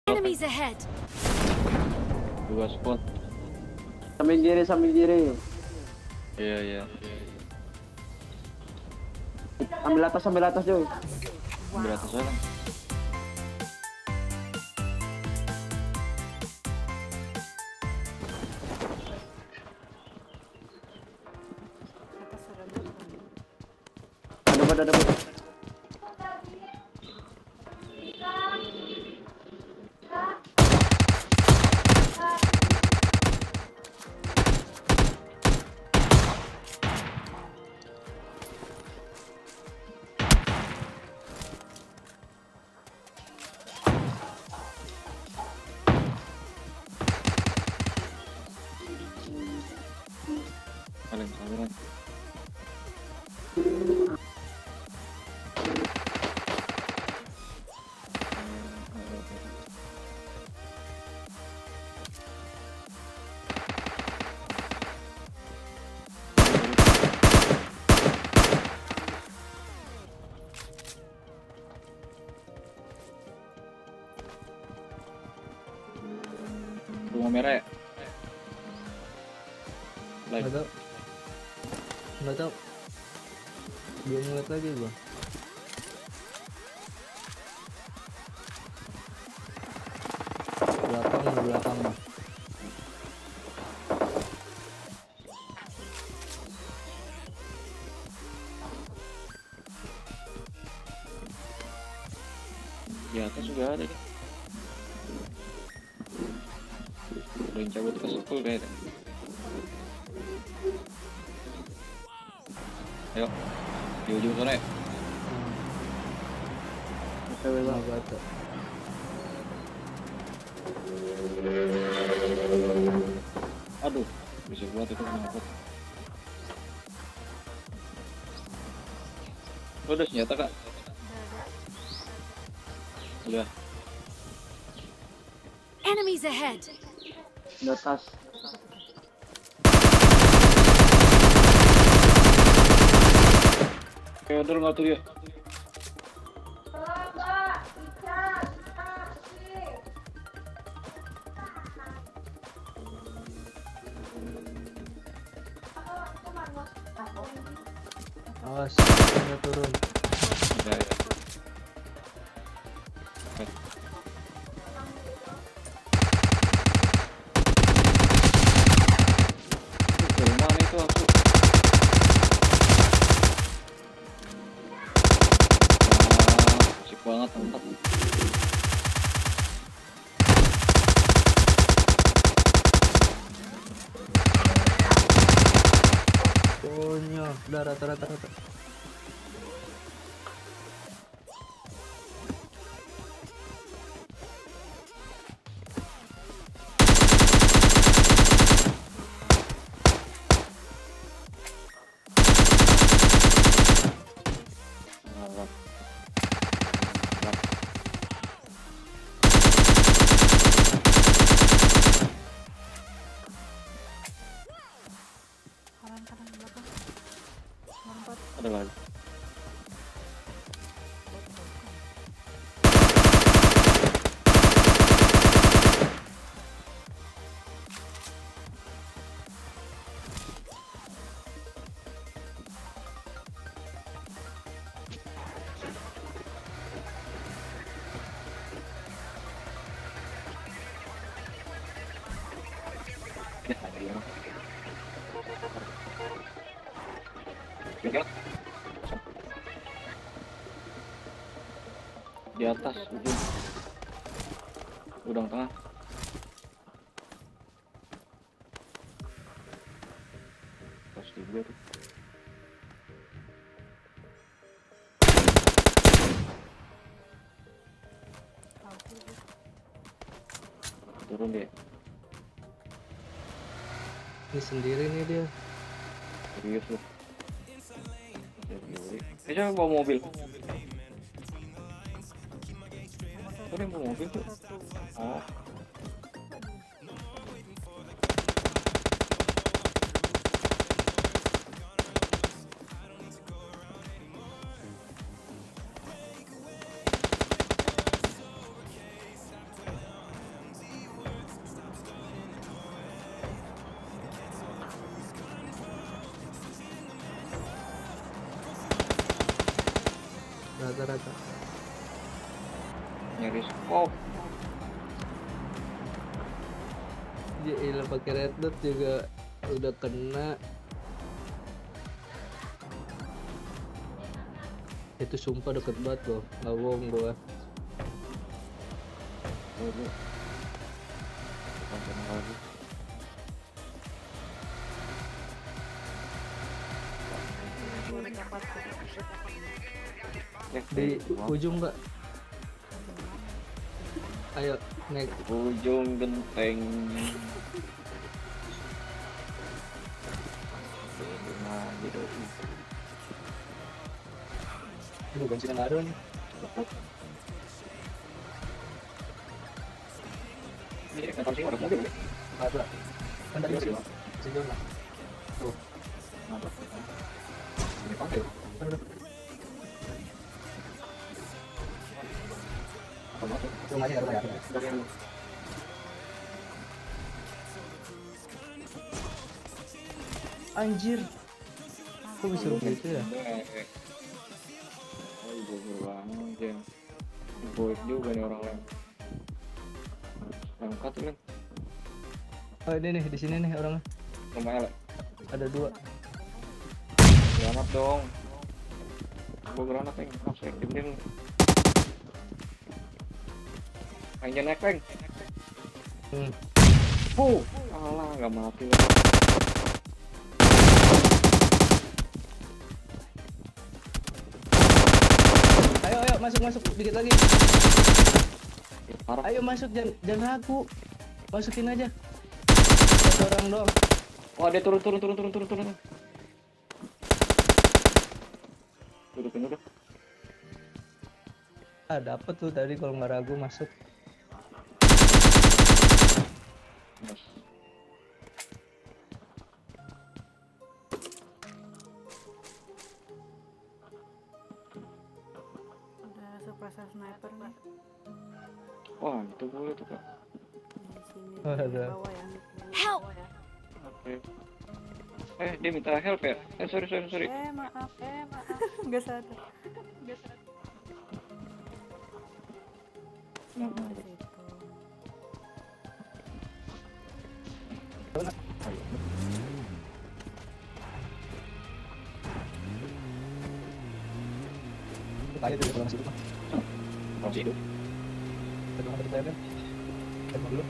Enemies ahead. Dua spot. Sambil kiri. Iya. Sambil atas Joy. Ambil atas aja. Ada. Paling sabaran. Rumah merah ya? Nggak tahu. Belum ngeliat lagi gua. Belakang mah. Di atas juga ada nih. Udah yang cabut ke school kayaknya. Ayo, di ujung sana ya. Bata. Aduh, bisa buat itu kenapa? Lo udah senjata kak? Udah. Enemies ahead. Di atas. Kayak udah nggak tuh ya? Awas, dia turun. Udah ya. Dari mana itu aku? Asik banget mantap. Punya, udah rata. Mantap. Kanan belakang. Ada lagi. Ya, ada yang. Di atas ujung udang tengah. Terus juga tuh. Turun deh. Ini sendiri nih dia. Serius loh. Kayaknya bawa mobil. Kok dia bawa mobil tuh? Oh. rata-rata. Nyari scope. Iya pakai red dot juga udah kena. Itu sumpah deket banget loh, nggak bohong gua. Tonton lagi. Di ujung nggak? Ayo naik. Ujung genteng. Nah, gitu. Aduh bensin nggak ada nih. Ini kan sih ada mobil. Nggak ada. Kan tadi sih. Sejauh lah. Tuh. Mantap. Ini pakai. Aduh. Rumahnya ada banyak. Anjir. Kok bisa begitu ya? Oh, bobor banget ya. Boik juga nih orang lain. Angkat tuh, Len. Oh ini nih, di sini nih orangnya. Rumahnya, Len. Ada 2. Granat dong. Gua granat, Len. Masuk, diem-diem. Pengen naik, Len. Alah, nggak mati lah. Ayo masuk dikit lagi. Parah. Ayo masuk, jangan ragu. Masukin aja. Satu orang doang. Wah, dia turun. Turun. Udah. Ah dapet tuh tadi kalau nggak ragu masuk. Yes. Ada suppressor sniper nih. Wah, itu boleh tuh, Kak. Di sini Oh, di ada. bawah ya. Di Help! bawah ya. Oke. Dia minta help ya? Sorry. Maaf. Nggak sadar. Siapa di situ? Tanya tuh kalau masih Masih hidup. Kita mau kita kan? Kita dulu.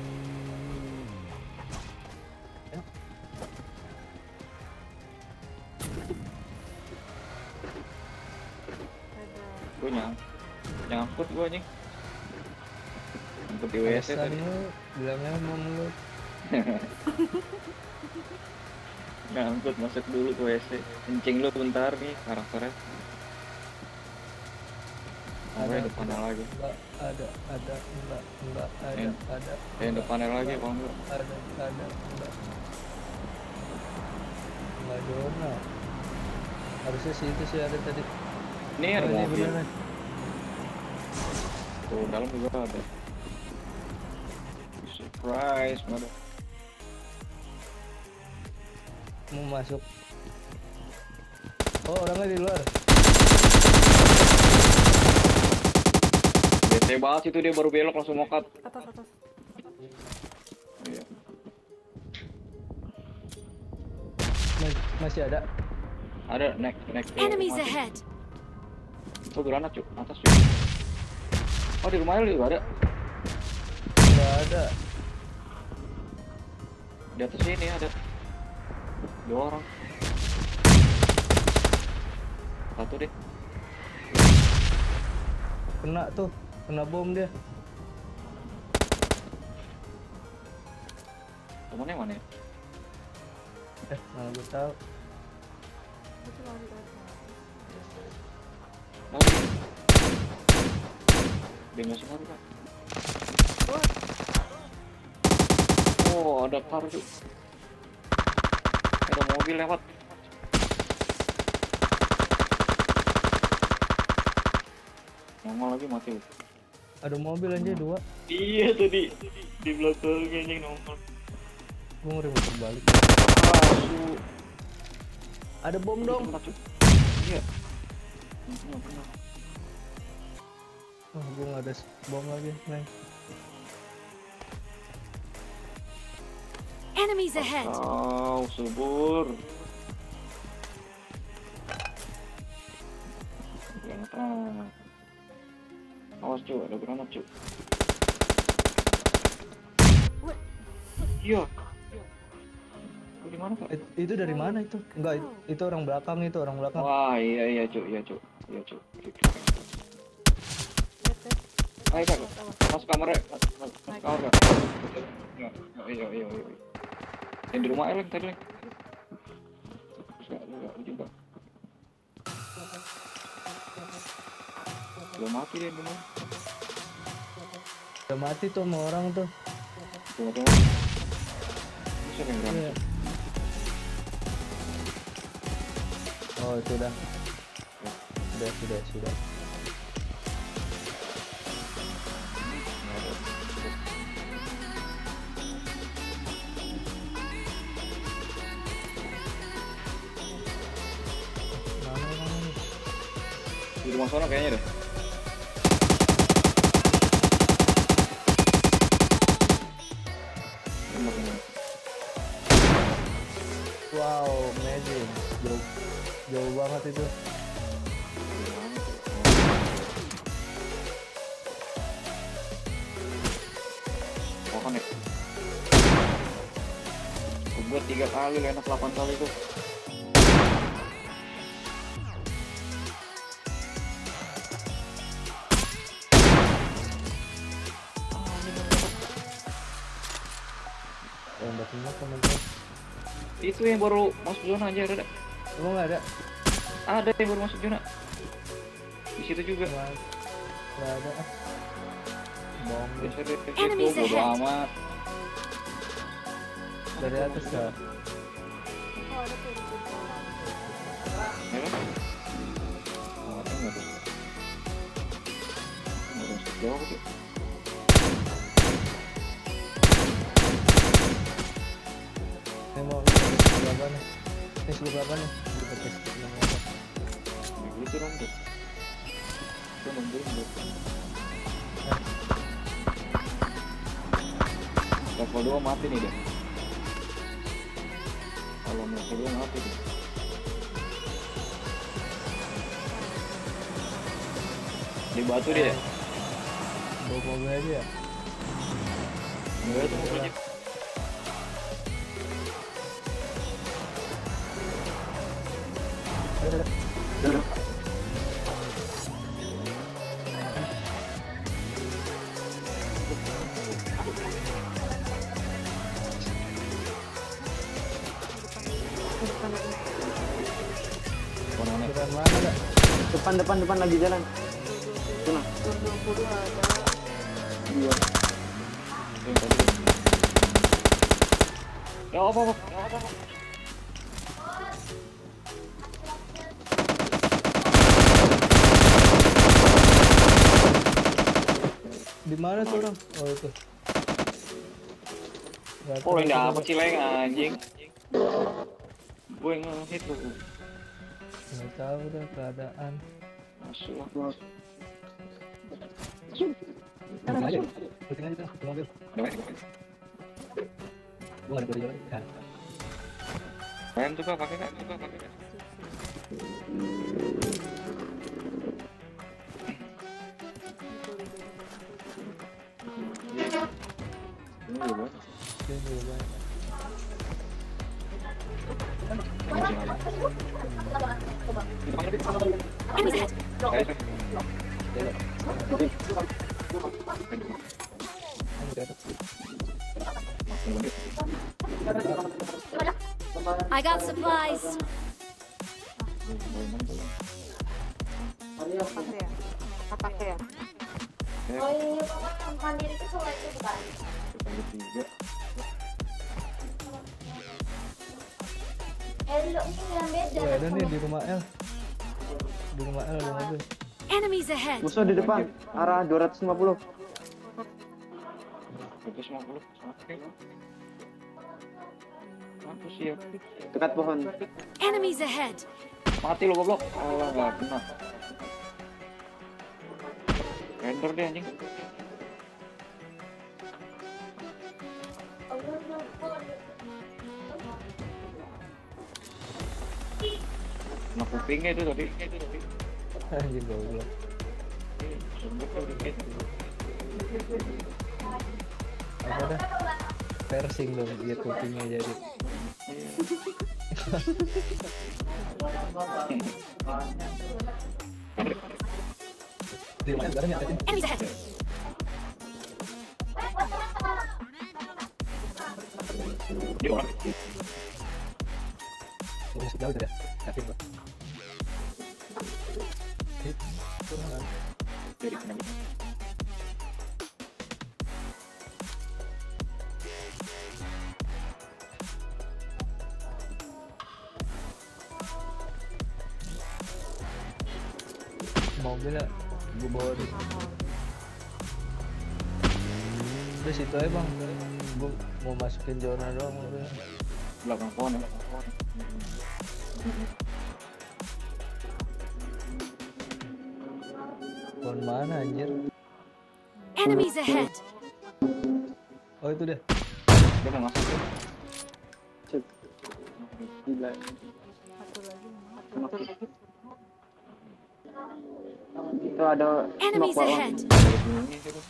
Ada. Gue nyangkut gue nih. Nyangkut di WC tadi. Bilangnya mau mulut. Nyangkut masuk dulu ke WC. Kencing lu bentar nih karakternya. Sampai depannya lagi. Enggak ada. Depannya lagi kalau enggak. Ada. Enggak zona. Harusnya sih itu sih ada tadi. Ini ada Oh, ini mobil. beneran. Tuh dalam juga ada. Surprise, mana? Mau masuk. Oh orangnya di luar. Bete banget itu dia baru belok langsung mokat. Atas. Iya. Masih ada. Ada naik. Enemies ahead! Oh granat cuy, atas cuy. Oh di rumahnya lu juga ada. Enggak ada. Di atas sini ada 2 orang. Satu deh. Kena bom dia. Temennya mana ya? Mana gue tahu. Itu lagi ke atas. Lagi. Dia nggak semua Kak. Oh ada car tuh. Ada mobil lewat. Nongol lagi mati lu. Ada mobil aja 2. Iya tadi di belakang anjing nongol. Gue ngeri muter balik. Asu. Ada bom dong. Iya. Benar. Oh, gue nggak ada bom lagi, Neng. Enemies ahead. Oh, subur. Granat. Awas cuy, ada granat cuy. Iya. Itu di mana kak? Itu dari mana itu? Enggak, itu orang belakang, itu orang belakang. Wah iya cuy, iya cuy. Ayo kak, masuk kamar ya, masuk kamar kak. Iya. Yang di rumah Eleng tadi Leng. Enggak juga. Belum mati dia di rumah. Udah mati tuh sama orang tuh. Tuh ada. Bisa yang granat. Iya. Oh itu udah. Sudah. Mana nih? Di rumah sana kayaknya deh. Wow, amazing. Jauh banget itu. Pohon ya. Gue 3 kali, enak 8 kali tuh. Tembaknya teman-teman. Itu yang baru masuk zona aja ada. Emang nggak ada? Ada yang baru masuk zona. Di situ juga. Nggak ada. Bohong. Biasa di situ Enemies bodo ahead. amat. Dari atas ya. Oh, ada tuh di situ. Ya kan? Oh, enggak tuh. Enggak jauh tuh. Ini mau berapa nih? Tes berapa nih? Kita tes berapa? Ya gitu dong tuh. Itu nungguin tuh. Level 2 mati nih deh. Kalau level 2 mati tuh. Di batu dia. Bawa mobil aja ya? Enggak tuh mobilnya. Mana? Depan mana ada? Depan lagi jalan. Sana. 20 ada. Iya. Ya apa? Di mana tuh orang? Oh itu. Nggak Oh, tahu yang tuh. dapat sih Leng anjing. Gue nge-hit tuh. Nggak tahu dah keadaan. Masuk lah. Puting aja tuh, di mobil. Damai. Gua nggak ada jalan. Ya. Rem tuh kak, pakai kak. Ini juga. Ini juga banyak. Enemies ahead. I got supplies. Pakai ya? Oh iya, Bapak mandiri itu soal itu bukan? Lo ini yang beda. Wah, ada nih di rumah L. Di rumah L ada mobil. Enemies ahead. Musuh di depan, arah 250. 150. Oke. Mampus ya. Dekat pohon. Enemies ahead. Mati lo goblok. Allah nggak kena. Keren Kendor deh anjing. Nah kupingnya itu tadi. Anjir goblok. Apa dah? Persing dong, biar kupingnya jadi. Enemies ahead. Dia orang. Jauh tidak? Yakin gua. Dari kenapa? Mobilnya gue bawa di udah situ aja bang, gue mau masukin zona doang mobilnya. Belakang pohon ya. Pohon mana anjir? Enemies ahead. Oh itu deh. Dia mau masuk ya. Cek. Gila. Satu lagi. Itu ada Enemies smoke, Bang. ahead. Dari gunungnya itu.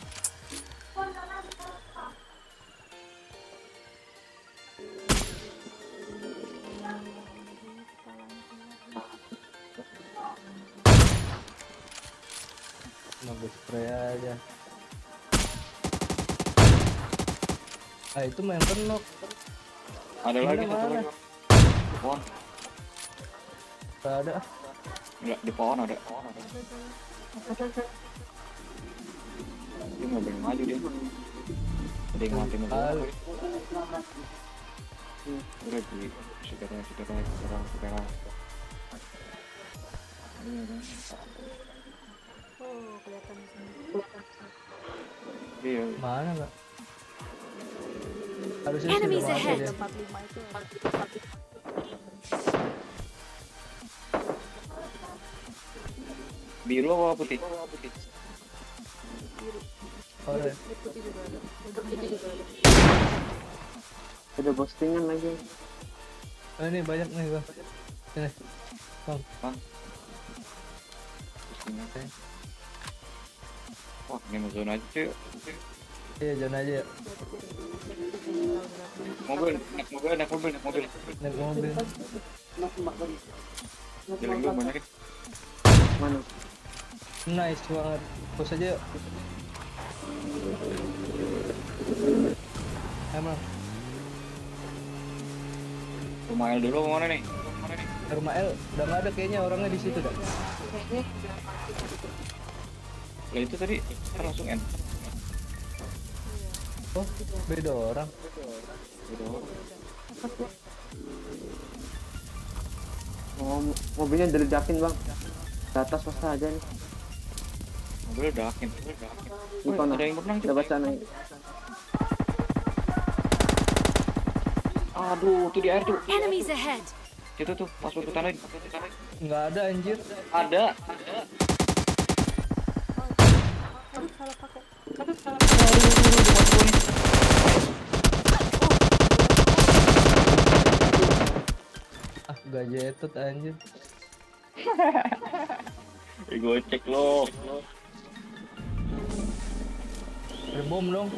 Nggak spray aja. Ah itu main penok. Ada lagi Mana, satu mana? lagi. Di pohon. Gak ada. Enggak, di pohon ada. Dia nggak boleh maju dia. Ada yang mati mobil. Halo. Udah di saudara. Oh, kelihatan di sini. Iya. Mana nggak? Harusnya Enemies sudah mati ahead. dia. 45 itu. Biru apa putih? Oren. Putih juga ada. Putih juga ada. Ada postingan lagi. Oh, ini banyak nih bang. Ini. Bang. Bang. Wah, ini mau zona aja cuy. Iya jangan aja. Mobil, naik mobil. Naik mobil. Jalan gue banyak. Mana? Nice banget. Push aja yuk. Emang Rumah El dulu kemana nih? rumah L udah nggak ada kayaknya orangnya di situ dah. Lah itu tadi kan langsung N. Oh beda orang. Oh, mobilnya diledakin bang. Di atas pas aja nih. Mobil udah akin. Di mana? Ada yang berenang cuy. Dapat sana. Aduh, tuh di air tuh. Enemies ahead. Itu tuh pas berputar lagi. Nggak ada anjir. Ada. Aduh, salah pakai. Ah gak jetut anjir. Gue cek lo. Ada bom dong.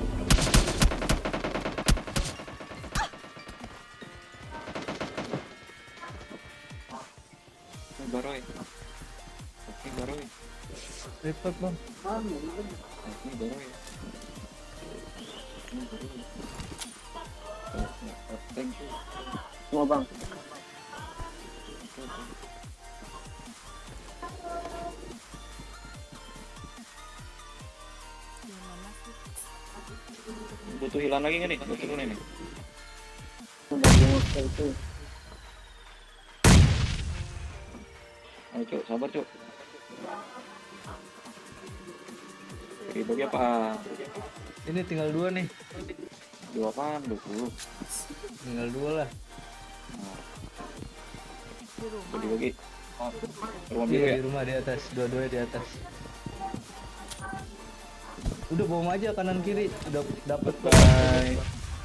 Baroy. Report bang. Ini Baroy. Thank you. Semua bang. Butuh hilang lagi nggak nih? Butuh turun ini. Udah jenguk itu. Ayo cuk, sabar cuk. Bagi apa? Ini tinggal 2 nih. 2 apaan? 20. Tinggal 2 lah. Bagi-bagi. Oh, rumah biru Iya ya? di rumah di atas. Dua-duanya di atas. Udah bom aja kanan kiri, udah dapet. Bye.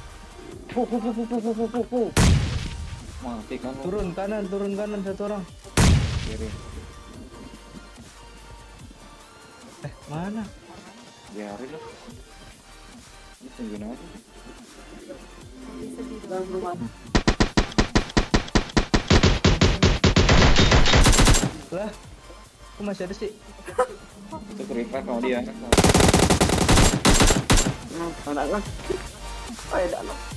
Mati kan lu. Turun kanan satu orang. Kiri. Mana? Biarin lah. Ini tungguin aja. Sedih Dalam dong. rumah. Lah, kok masih ada sih? Itu revive sama dia. Anak lah. Oh, ya, dah.